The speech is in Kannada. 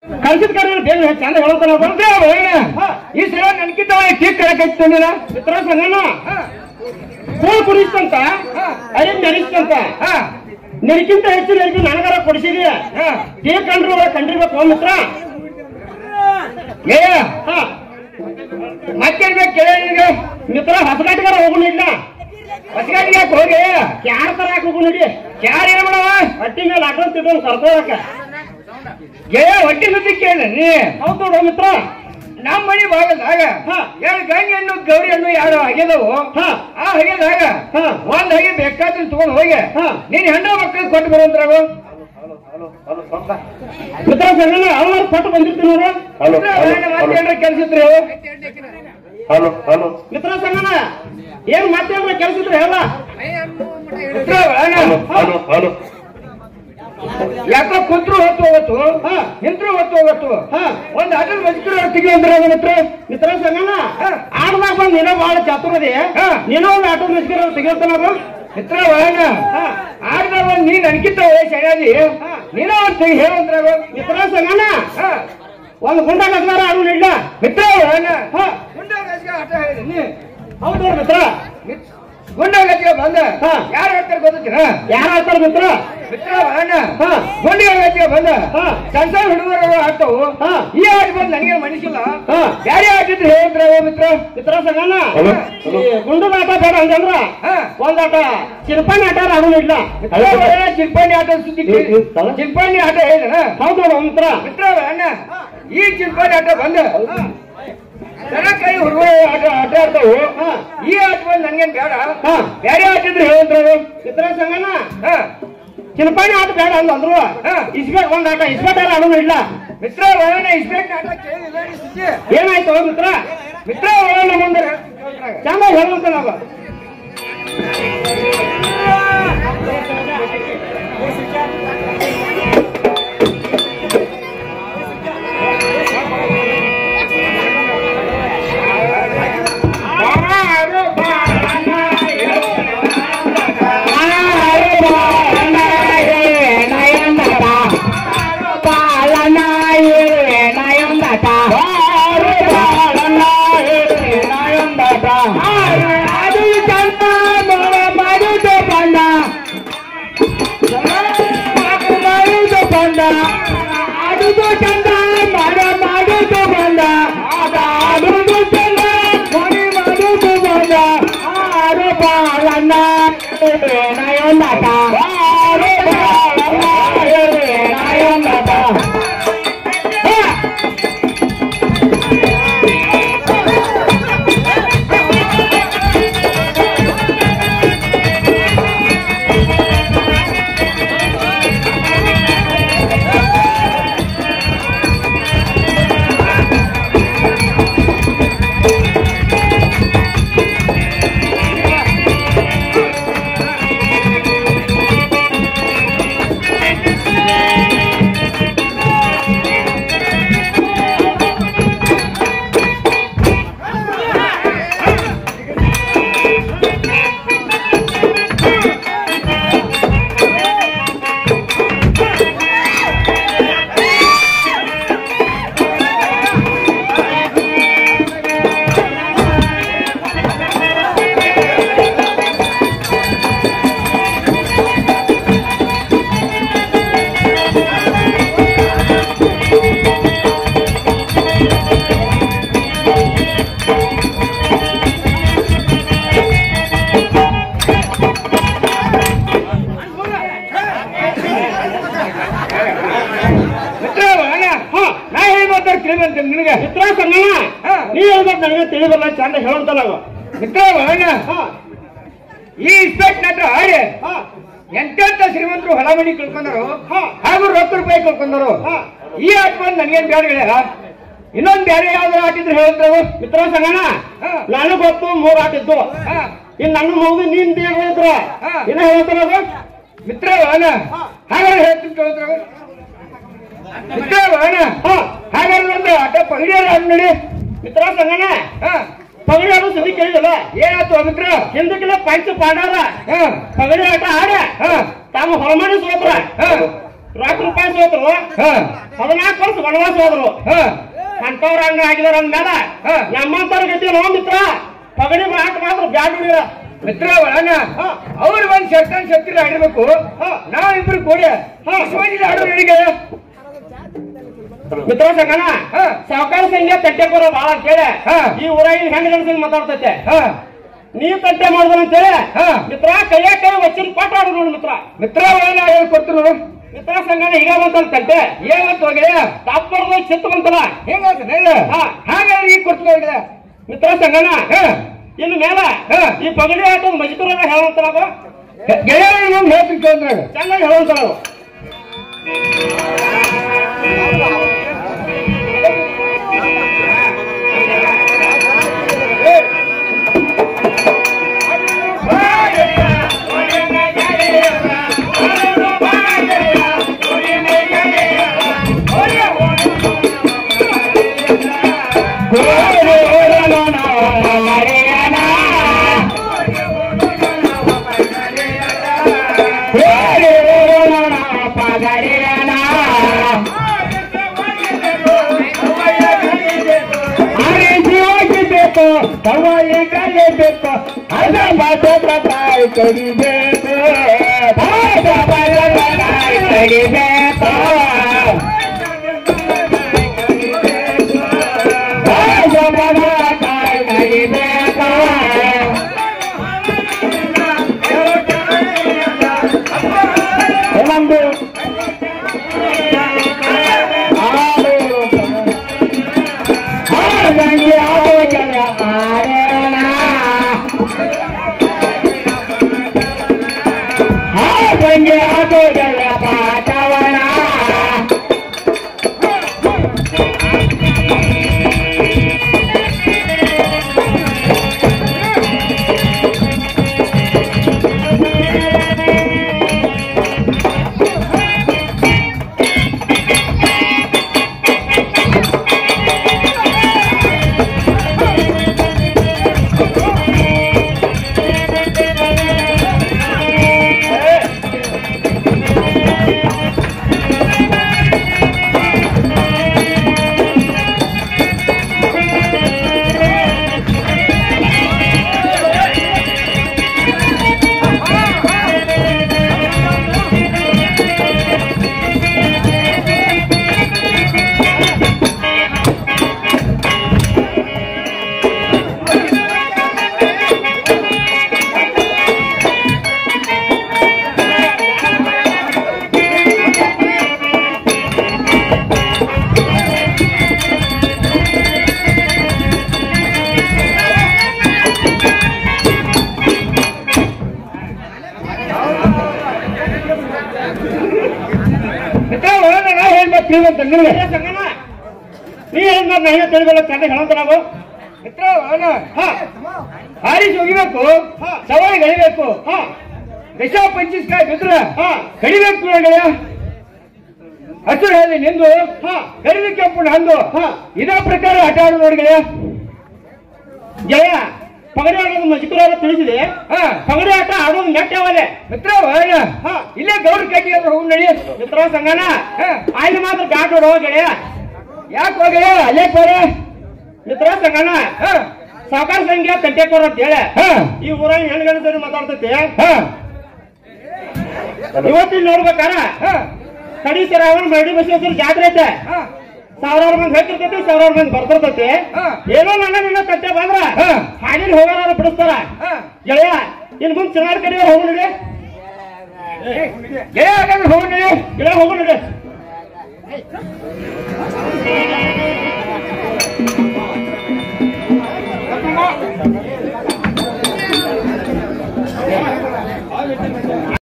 ಕಳ್ಸಿದ ಕಾರ್ಯ ಬೇಗ ಚಂದ ಹೇಳ್ತಾನ ಈ ಸಲ ನನ್ಕಿಂತ ಕೇಕ್ ಕಳಕೈತಿ ಮಿತ್ರ ಸಂಗಣ್ಣ ಕೂಳ್ ಕುಡಿಸ್ತಂತ ಐದ್ ನಡಿಸ್ತಂತ ನಿನಕ್ಕಿಂತ ಹೆಚ್ಚು ನೆನಪು ನನಗಾರ ಕೊಡಿಸಿದಿ ಕೇಕ್ ಕಂಡ್ರು ಕಂಡಿರ್ಬೇಕು ಮಿತ್ರ ಮತ್ತೆ ಕೇಳ ಮಿತ್ರ ಹೊಸಗಾಟಿಗಾರ ಹೋಗೋಣ ಹೊಸಗಾಟಿಗೆ ಯಾಕೆ ಹೋಗಿ ಕ್ಯಾರ ತರಾಕ ಹೋಗು ನೋಡಿ ಕ್ಯಾರ ಏನ್ ಮಾಡವ ಹೊಟ್ಟಿ ಮೇಲೆ ಹಾಕೊಂಡ್ ತಿಳ್ಕೊಂಡು ಕರ್ಕೋಳಕ ಹೊಟ್ಟಿ ಸುದ್ದಿ ಕೇಳ ನೀ ಹೌದು ನೋಡು ಮಿತ್ರ ನಮ್ಮ ಮನೆ ಭಾಗದಾಗ ಎರಡು ಗಂಗೆ ಹಣ್ಣು ಗೌರಿ ಹಣ್ಣು ಎರಡು ಹಗೆದವು ಆ ಹಗೆದಾಗ ಒಂದ್ ಹಗೆ ಬೇಕಾದ್ರೆ ತಗೊಂಡ್ ಹೋಗಿ ನೀನ್ ಹೆಣ್ಣು ಮಕ್ಕಳಿಗೆ ಕೊಟ್ಟು ಬರುವಂದ್ರಾಗ ಮಿತ್ರ ಸಂಗಣ್ಣ ಅವ್ರು ಕೊಟ್ಟು ಬಂದಿರ್ತೀನಿ ಮಾತೇನ್ರ ಕೆಲ್ಸ ಇದ್ರಿ ಮಿತ್ರ ಸಂಗಣ್ಣ ಏನ್ ಮಾತೇನ್ರ ಕೆಲ್ಸ ಇದ್ರಿ ಹೇಳ ಯಾಕೋ ಕುಂತ್ರು ಹೊತ್ತು ಹೋಗತ್ತು ನಿಂತ್ರು ಹೊತ್ತು ಹೋಗತ್ತು ಒಂದ್ ಅಟಲ್ ಬದುಕಿರೋ ತೆಗಿ ಅಂದ್ರೆ ಮಿತ್ರ ಸಂಗಣ್ಣ ಆಡ್ದಾಗ ಬಂದ್ ನೀನೋ ಬಹಳ ಚಾತುರದಿ ನೀನೋ ಒಂದು ಆಟೋ ಬದುಕಿರೋ ತೆಗಿರ್ತಾನ ಮಿತ್ರ ಆಡ್ದಾಗ ಬಂದ್ ನೀನ್ ಅನ್ಕಿತ ಸರಿಯಾದಿ ನೀನೋ ಒಂದು ತೆಗಿ ಹೇಳಂದ್ರಾಗ ಮಿತ್ರ ಸಂಗಣ್ಣ ಒಂದು ಗುಂಡ ನಗ್ನಾರ ಆಡು ನಿಲ್ಲ ಮಿತ್ರ ಗುಂಡ ಆಟ ಹೇಳಿದೀನಿ ಹೌದು ಮಿತ್ರ ಗುಂಡಗಜ್ಜಿಗೆ ಬಂದ ಯಾರು ಹೇಳ್ತಾರೆ ಗೊತ್ತೀರ ಯಾರು ಹೇಳ್ತಾರೆ ಮಿತ್ರ ಮಿತ್ರ ಗುಂಡಗಜ್ಜಿಗೆ ಬಂದ ಸಣ್ಣ ಸಣ್ಣ ಹುಡುಗರು ಆಡ್ತಾವು ಈ ಆಟ ಬಂದು ನನಗೆ ಮನಸ್ಸಿಲ್ಲ ಯಾರೇ ಆಟಿದ್ರು ಹೇಳಿದ್ರೆ ಮಿತ್ರ ಮಿತ್ರ ಸಂಗಣ್ಣ ಗುಂಡದ ಆಟ ಬೇಡ ಅಂತಂದ್ರ ಒಂದಾಟ ಚಿಲ್ಪಾಣಿ ಆಟ ಆಡೋಣ ಇಲ್ಲ ಚಿಲ್ಪಾಣಿ ಆಟ ಸುದ್ದಿ ಚಿಲ್ಪಾಣಿ ಆಟ ಹೇಳಿದ ಹೌದು ಮಿತ್ರ ಮಿತ್ರ ಈ ಚಿಲ್ಪಾಣಿ ಆಟ ಬಂದ ಕೈ ಹುಡುಗರು ಆಟ ಆಡ್ತಾವು ಈ ಆಟ ಬಂದು ನನ್ಗೇನ್ ಬೇಡ ಬೇರೆ ಆಟಿದ್ರು ಹೇಳಿದ್ರು ಮಿತ್ರ ಸಂಗಣ್ಣ ಚಿಲ್ಪಾಣಿ ಆಟ ಬೇಡ ಅಂದ್ರು ಇಸ್ಬೇಟ್ ಒಂದ್ ಆಟ ಇಸ್ಬೇಟ್ ಆಟ ಆಡೋಣ ಇಲ್ಲ ಮಿತ್ರ ಇಸ್ಬೇಟ್ ಆಟ ಏನಾಯ್ತು ಮಿತ್ರ ಮಿತ್ರ ಮುಂದೆ ಚಂದ ಹೇಳುವಂತ ನಾವು ನಿನಗೆ ಮಿತ್ರ ಸಂಗಣ್ಣ ನೀ ಹೇಳ್ಬೇಕು ನನಗೆ ತಿಳಿ ಬರಲ್ಲ ಚಂದ ಹೇಳುವಂತಲ್ಲ ಮಿತ್ರ ಈ ಇಸ್ಪೆಕ್ಟ್ ನಟ ಆರೆ ಎಂತೆಂತ ಶ್ರೀಮಂತರು ಹೊಲ ಮನಿ ಕಳ್ಕೊಂಡರು ಹಾಗೂ ₹10 ಕಳ್ಕೊಂಡರು ಈ ಆಟ ಬಂದು ನನಗೇನ್ ಬೇಡ ಇನ್ನೊಂದು ಬೇರೆ ಯಾವ್ದಾರು ಆಟಿದ್ರು ಹೇಳಿದ್ರು ಮಿತ್ರ ಸಂಗಣ್ಣ ನಾನು ಗೊತ್ತು 3 ಆಟಿದ್ದು ಇನ್ನು ನನ್ನ ಮಗು ನೀನ್ ಹೇಳಿದ್ರ ಇನ್ನ ಹೇಳ್ತಾರ ಮಿತ್ರ ಹಾಗಾದ್ರೆ ಹೇಳ್ತೀನಿ ಕೇಳಿದ್ರ ಮಿತ್ರ ಹಾಗಾದ್ರೆ ಒಂದು ಆಟ ಪಗಡಿ ನೋಡಿ ಮಿತ್ರ ಸಂಗಣ್ಣ ಪಗಡಿ ಆಡೋ ಸುದ್ದಿ ಕೇಳಿದಲ್ಲ ಏನಾಯ್ತು ಮಿತ್ರ ಹಿಂದಕ್ಕೆಲ್ಲ ಪಂಚ ಪಾಡಾರ ಪಗಡಿ ಆಟ ಆಡ ತಾವು ಹೊರಮಾಡಿ ಸೋತ್ರ ರೂಪಾಯಿ ಸೋತರು 14 ವರ್ಷ ವನವಾಸ ಹೋದ್ರು ಅಂತವ್ರ ಹಂಗ ಆಗಿದಾರ ಅಂದ್ಮೇಲ ನಮ್ಮಂತವ್ರ ಗತಿ ನೋ ಮಿತ್ರ ಪಗಡಿ ಮಾತು ಮಾತ್ರ ಬ್ಯಾಡ ಮಿತ್ರ ಒಳಗ ಅವ್ರು ಒಂದ್ ಶಕ್ತಿ ಆಡಿರ್ಬೇಕು ನಾವಿಬ್ರು ಕೂಡಿ ಆಡೋ ನಡಿಗೆ ಮಿತ್ರ ಸಂಗನ ಸಾವುಕಾರ ಸಂಘ ತಟ್ಟೆ ಬರೋ ಬಾಳ ಅಂತೇಳಿ ಈ ಊರಾಗಿನ ಹೆಂಗ ಗಣಸಂಗ್ ಮಾತಾಡ್ತೈತೆ ನೀವ್ ತಟ್ಟೆ ಮಾಡಿದ್ರ ಅಂತೇಳಿ ಮಿತ್ರ ಕೈಯ ಕೈ ವಚನ ಪಾಠ ಆಡು ನೋಡಿ ಮಿತ್ರ ಒಳಗ ಹೇಳ್ಕೊಡ್ತಿರು ಮಿತ್ರ ಸಂಘನ ಈಗ ಬಂತಲ್ಲ ತಟ್ಟೆ ಏನಂತ ಹೋಗಿ ತಾಪ್ಪರ್ದ ಚಿತ್ತ ಬಂತಲ್ಲ ಹೆಂಗ ಹಾಗಾಗಿ ಈಗ ಕೊಡ್ತೀವಿ ಮಿತ್ರ ಸಂಘನ ಇನ್ನು ಮೇಲ ಈ ಪಗಡಿ ಆಟದ ಮಜಕೂರ ಹೇಳಂತ ನಾವು ಗೆಳೆಯ ಹೇಳ್ತೀನಿ ಚೆನ್ನಾಗಿ ಹೇಳಂತ ನಾವು ಕವಲಿ ಕಲಿಬೇಕು ಅದ ಬಾಯಿ ಕಡಿಬೇಕು ಕಡಿಬೇಕು ನಮ್ದು ಆಟೋಗಳ ಪಾಠವನ ನಾವು ಮಿತ್ರ ಹಾರಿಸಿ ಹೋಗಿಬೇಕು ಸವಾರಿ ಗಡಿಬೇಕು ದಶ 25 ಕಾಯಿ ಬಿದ್ರೆ ಕಡಿಬೇಕು ಗೆಳೆಯ ಹಸಿರು ಹೇಳಿ ನಿಂದು ಕಡಿದು ಕೆಂಪು ಹಂದು ಇದೇ ಪ್ರಕಾರ ಆಟ ಆಡು ನೋಡಿ ಗೆಳೆಯ ಗೆಳೆಯ ಪಗಡಿ ಆಡೋದು ಮಜಕೂರ ತಿಳಿಸಿದೆ ಪಗಡಿ ಆಟ ಆಡೋದು ಮೆಟ್ಟಾವಲೆ ಮಿತ್ರ ಇಲ್ಲೇ ಗೌಡ ಕಟ್ಟಿ ಹೋಗಿ ನಡಿ ಮಿತ್ರ ಸಂಗನ ಅಲ್ಲಿ ಮಾತ್ರ ಬ್ಯಾಟ್ ಹೊಡ ಗೆಳೆಯ ಯಾಕೆ ಹೋಗಿ ಅಲ್ಲೇ ಕೋರ ಮಿತ್ರ ಸಂಗನ ಸಾವುಕಾರ ಸಂಘ ಕಂಟೆಕೋರ ಅಂತ ಹೇಳಿ ಈ ಊರಾಗ ಹೆಣ್ಗಣಸರಿ ಮಾತಾಡ್ತೈತಿ ಇವತ್ತಿನ ನೋಡ್ಬೇಕಾರ ಕಡಿ ಸರಾವಣ ಮರಡಿ ಬಸವೇಶ್ವರ ಜಾತ್ರೆ ಐತೆ ಸಾವಿರಾರು ಮಂದಿ ಹೋಗಿರ್ತೈತಿ ಸಾವಿರಾರು ಮಂದಿ ಬರ್ತಿರ್ತೈತಿ ಏನೋ ನನ್ನ ಕಟ್ಟೆ ಬಂದ್ರ ಹಾಡಿನ ಹೋಗಾರ ಬಿಡಿಸ್ತಾರ ಗೆಳೆಯ ಇನ್ ಮುಂದೆ ಚೆನ್ನಾಗಿ ಕಡಿಯೋ ಹೋಗಿ ಗೆಳೆಯ ಹೋಗಿ